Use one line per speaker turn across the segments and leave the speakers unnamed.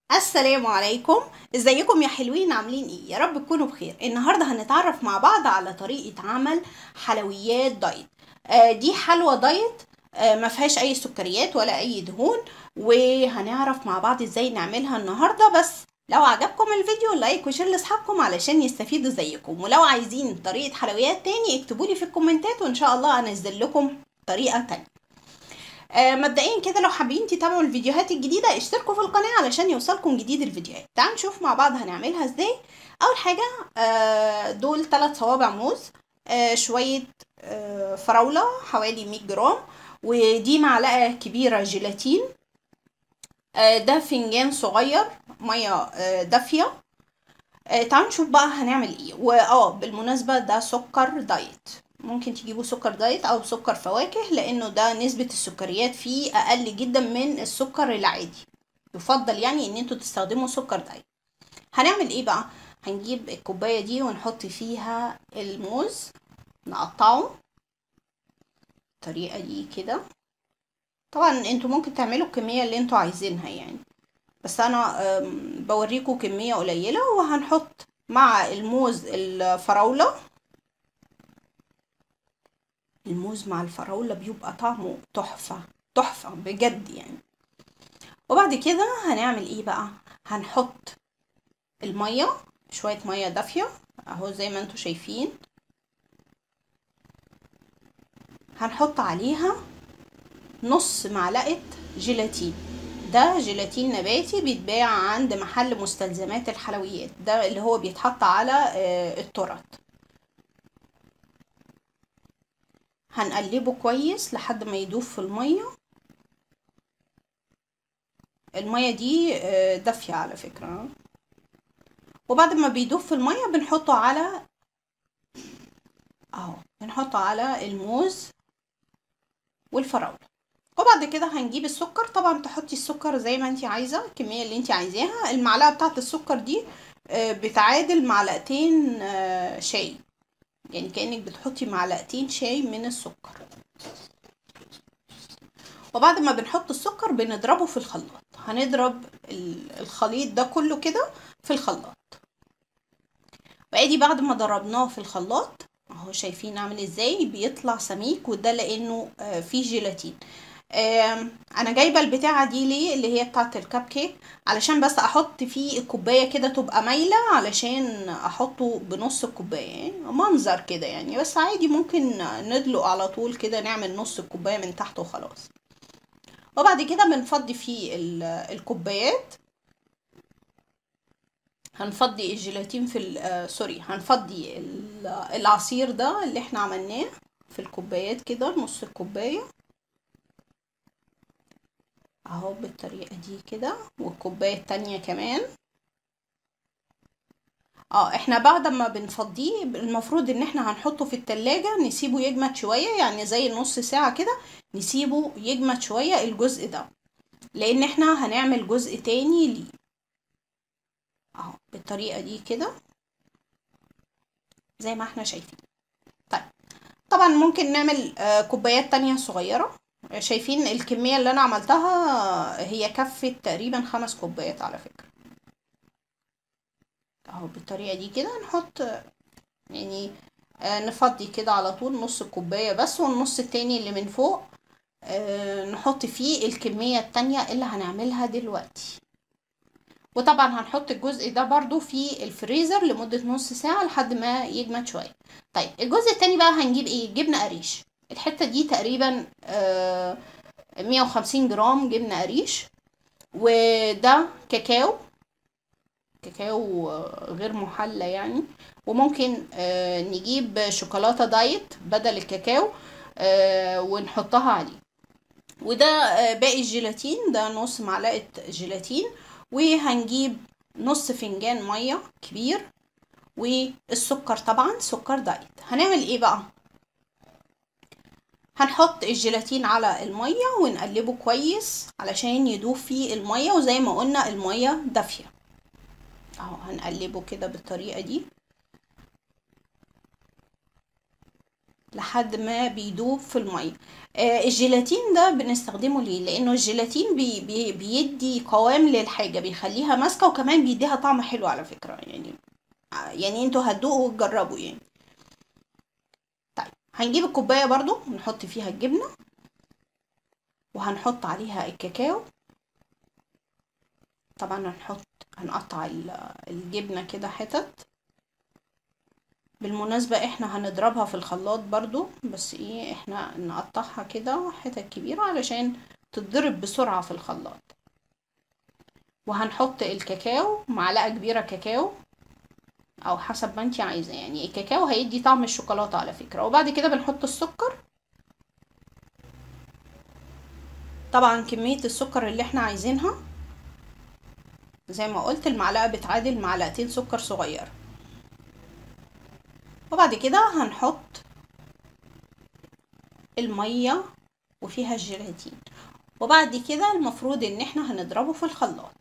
السلام عليكم. ازيكم يا حلوين؟ عاملين ايه؟ يا رب تكونوا بخير. النهارده هنتعرف مع بعض على طريقة عمل حلويات دايت. دي حلوى دايت. ما فيهاش اي سكريات ولا اي دهون، وهنعرف مع بعض ازاي نعملها النهارده. بس لو عجبكم الفيديو لايك وشير لاصحابكم علشان يستفيدوا زيكم، ولو عايزين طريقة حلويات تاني اكتبولي في الكومنتات وان شاء الله انزل لكم طريقة تانية. مبدئيا كده لو حابين تتابعوا الفيديوهات الجديدة اشتركوا في القناة علشان يوصلكم جديد الفيديوهات. تعالوا نشوف مع بعض هنعملها ازاي. اول حاجة دول 3 صوابع موز، شوية فراولة حوالي 100 جرام، ودي معلقة كبيرة جيلاتين، ده فنجان صغير مية دافية. تعالوا نشوف بقى هنعمل ايه. بالمناسبة ده سكر دايت، ممكن تجيبوا سكر دايت او سكر فواكه لانه ده نسبة السكريات فيه اقل جدا من السكر العادي. يفضل يعني ان انتوا تستخدموا سكر دايت. هنعمل ايه بقى؟ هنجيب الكوباية دي ونحط فيها الموز، نقطعه بالطريقة دي كده. طبعا انتوا ممكن تعملوا الكمية اللي انتوا عايزينها يعني، بس انا بوريكم كمية قليلة. وهنحط مع الموز الفراولة. الموز مع الفراولة بيبقى طعمه تحفة تحفة بجد يعني. وبعد كده هنعمل ايه بقى؟ هنحط المية، شوية مية دافية اهو زي ما انتوا شايفين. هنحط عليها نص معلقة جيلاتين، ده جيلاتين نباتي بيتباع عند محل مستلزمات الحلويات، ده اللي هو بيتحط على التورت. هنقلبه كويس لحد ما يدوب في المية. المية دي دافية على فكرة. وبعد ما بيدوب في المية بنحطه على بنحطه على الموز والفراولة. وبعد كده هنجيب السكر. طبعا تحطي السكر زي ما انتي عايزة، الكمية اللي انتي عايزاها. المعلقة بتاعت السكر دي بتعادل معلقتين شاي، يعني كأنك بتحطي معلقتين شاي من السكر. وبعد ما بنحط السكر بنضربه في الخلاط. هنضرب الخليط ده كله كده في الخلاط. وادي بعد ما ضربناه في الخلاط اهو، شايفين عامل ازاي بيطلع سميك، وده لانه فيه جيلاتين. انا جايبه البتاعه دي ليه، اللي هي بتاعه الكب كيك، علشان بس احط فيه الكوبايه كده تبقى مايله، علشان احطه بنص الكوبايه يعني منظر كده يعني. بس عادي ممكن ندلق على طول كده، نعمل نص الكوبايه من تحت وخلاص. وبعد كده بنفضي فيه الكوبايات. هنفضي الجيلاتين في سوري، هنفضي العصير ده اللي احنا عملناه في الكوبايات كده، نص الكوبايه اهو بالطريقه دي كده، والكوبايه التانية كمان. احنا بعد ما بنفضيه المفروض ان احنا هنحطه في التلاجة، نسيبه يجمد شوية، يعني زي نص ساعة كده نسيبه يجمد شوية الجزء ده، لان احنا هنعمل جزء تاني ليه اهو بالطريقة دي كده زي ما احنا شايفين. طيب طبعا ممكن نعمل كوبايات تانية صغيرة. شايفين الكمية اللي انا عملتها هي كفت تقريبا 5 كوبايات على فكرة اهو بالطريقة دي كده. نحط يعني نفضي كده على طول نص الكوباية بس، والنص التاني اللي من فوق نحط فيه الكمية التانية اللي هنعملها دلوقتي. وطبعا هنحط الجزء ده برضو في الفريزر لمدة نص ساعة لحد ما يجمد شوية. طيب الجزء التاني بقى هنجيب ايه؟ جبنة قريش. الحتة دي تقريبا 150 جرام جبنة قريش. وده كاكاو، كاكاو غير محلى يعني. وممكن نجيب شوكولاتة دايت بدل الكاكاو ونحطها عليه. وده باقي الجيلاتين، ده نص معلقة جيلاتين. وهنجيب نص فنجان مية كبير، والسكر طبعا سكر دايت. هنعمل ايه بقى؟ هنحط الجيلاتين على المية ونقلبه كويس علشان يدوب فيه المية، وزي ما قلنا المية دافية اهو. هنقلبه كده بالطريقة دي. لحد ما بيدوب في الميه. الجيلاتين ده بنستخدمه ليه؟ لانه الجيلاتين بيدي قوام للحاجه، بيخليها ماسكه، وكمان بيديها طعم حلو على فكره يعني. يعني انتوا هتدوقوا وتجربوا يعني. طيب هنجيب الكوبايه برضو نحط فيها الجبنه، وهنحط عليها الكاكاو. طبعا هنقطع الجبنه كده حتت. بالمناسبة احنا هنضربها في الخلاط برضو، بس ايه، احنا نقطعها كده حتت كبيرة علشان تتضرب بسرعة في الخلاط. وهنحط الكاكاو، معلقة كبيرة كاكاو او حسب ما انتي عايزة يعني. الكاكاو هيدي طعم الشوكولاتة على فكرة. وبعد كده بنحط السكر. طبعا كمية السكر اللي احنا عايزينها، زي ما قلت المعلقة بتعادل معلقتين سكر صغير. وبعد كده هنحط المية وفيها الجيلاتين. وبعد كده المفروض ان احنا هنضربه في الخلاط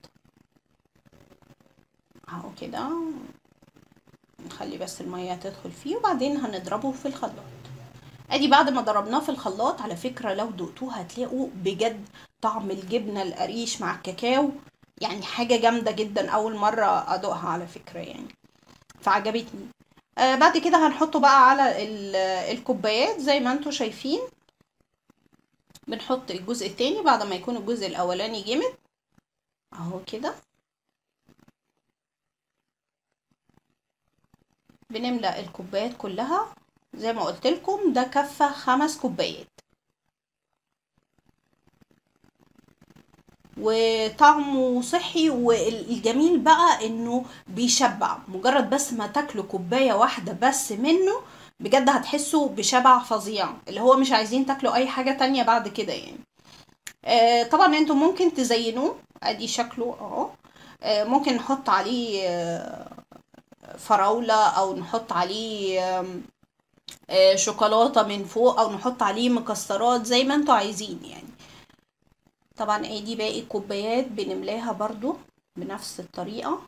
اهو كده. نخلي بس المية تدخل فيه وبعدين هنضربه في الخلاط. ادي بعد ما ضربناه في الخلاط، على فكرة لو دقتوه هتلاقوا بجد طعم الجبنة القريش مع الكاكاو يعني حاجة جامدة جدا. اول مرة ادوقها على فكرة يعني، فعجبتني. بعد كده هنحطه بقى على الكوبايات زي ما انتوا شايفين. بنحط الجزء التاني بعد ما يكون الجزء الاولاني جمد اهو كده. بنملأ الكوبايات كلها. زي ما قلت لكم ده كفة 5 كوبايات. وطعمه صحي، والجميل بقى انه بيشبع. مجرد بس ما تاكلوا كوباية واحدة بس منه بجد هتحسوا بشبع فظيع، اللي هو مش عايزين تاكلوا اي حاجة تانية بعد كده يعني. طبعا انتوا ممكن تزينوه، ادي شكله اهو. ممكن نحط عليه فراولة، او نحط عليه شوكولاتة من فوق، او نحط عليه مكسرات زي ما انتوا عايزين يعني. طبعا ادي باقي الكوبايات بنملاها برضو بنفس الطريقة.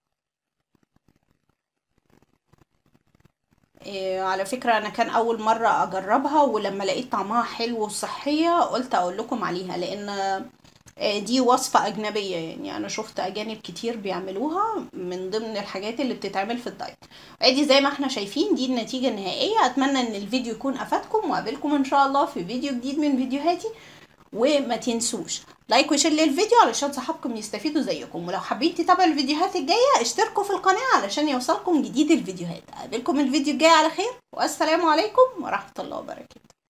على فكرة انا كان اول مرة اجربها، ولما لقيت طعمها حلو وصحية قلت اقول لكم عليها، لان دي وصفة اجنبية يعني. انا شفت اجانب كتير بيعملوها من ضمن الحاجات اللي بتتعمل في الدايت. ادي زي ما احنا شايفين دي النتيجة النهائية. اتمنى ان الفيديو يكون افادكم، وقابلكم ان شاء الله في فيديو جديد من فيديوهاتي. وما تنسوش لايك وشير للفيديو علشان صحابكم يستفيدوا زيكم. ولو حابين تتابعوا الفيديوهات الجاية اشتركوا في القناة علشان يوصلكم جديد الفيديوهات. اقابلكم الفيديو الجاي على خير، والسلام عليكم ورحمة الله وبركاته.